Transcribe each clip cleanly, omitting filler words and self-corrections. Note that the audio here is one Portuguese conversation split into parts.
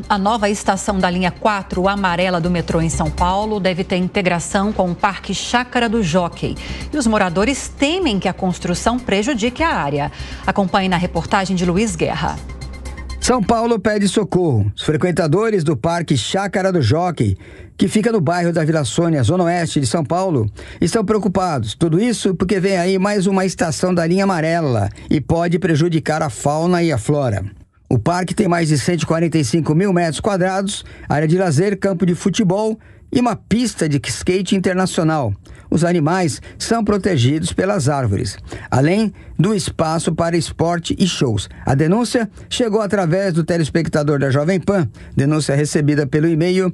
A nova estação da linha 4 amarela do metrô em São Paulo deve ter integração com o Parque Chácara do Jockey. E os moradores temem que a construção prejudique a área. Acompanhe na reportagem de Luiz Guerra. São Paulo pede socorro. Os frequentadores do Parque Chácara do Jockey, que fica no bairro da Vila Sônia, zona oeste de São Paulo, estão preocupados. Tudo isso porque vem aí mais uma estação da linha amarela e pode prejudicar a fauna e a flora. O parque tem mais de 145 mil metros quadrados, área de lazer, campo de futebol e uma pista de skate internacional. Os animais são protegidos pelas árvores, além do espaço para esporte e shows. A denúncia chegou através do telespectador da Jovem Pan, denúncia recebida pelo e-mail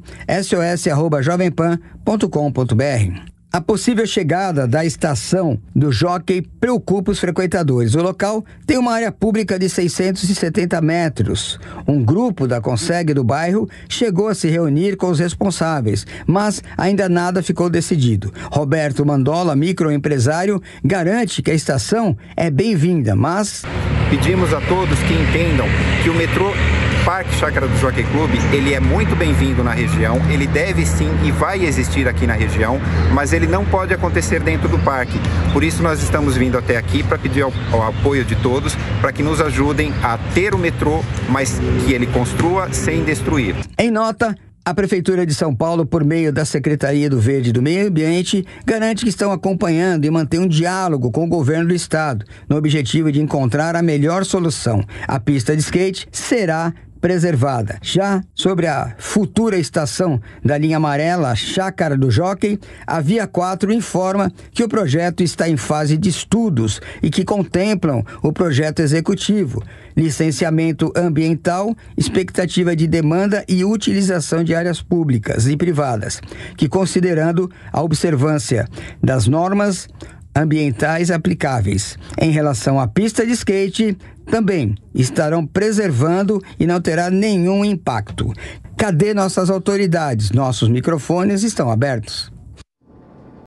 sos@jovempan.com.br. A possível chegada da estação do Jockey preocupa os frequentadores. O local tem uma área pública de 670 metros. Um grupo da Conseg do bairro chegou a se reunir com os responsáveis, mas ainda nada ficou decidido. Roberto Mandola, microempresário, garante que a estação é bem-vinda, mas pedimos a todos que entendam que o metrô Parque Chácara do Jockey Club, ele é muito bem-vindo na região, ele deve sim e vai existir aqui na região, mas ele não pode acontecer dentro do parque. Por isso nós estamos vindo até aqui para pedir o apoio de todos, para que nos ajudem a ter o metrô, mas que ele construa sem destruir. Em nota, a Prefeitura de São Paulo, por meio da Secretaria do Verde e do Meio Ambiente, garante que estão acompanhando e mantém um diálogo com o governo do estado, no objetivo de encontrar a melhor solução. A pista de skate será preservada. Já sobre a futura estação da linha amarela Chácara do Jockey, a Via 4 informa que o projeto está em fase de estudos e que contemplam o projeto executivo, licenciamento ambiental, expectativa de demanda e utilização de áreas públicas e privadas, que considerando a observância das normas ambientais aplicáveis. Em relação à pista de skate, também estarão preservando e não terá nenhum impacto. Cadê nossas autoridades? Nossos microfones estão abertos.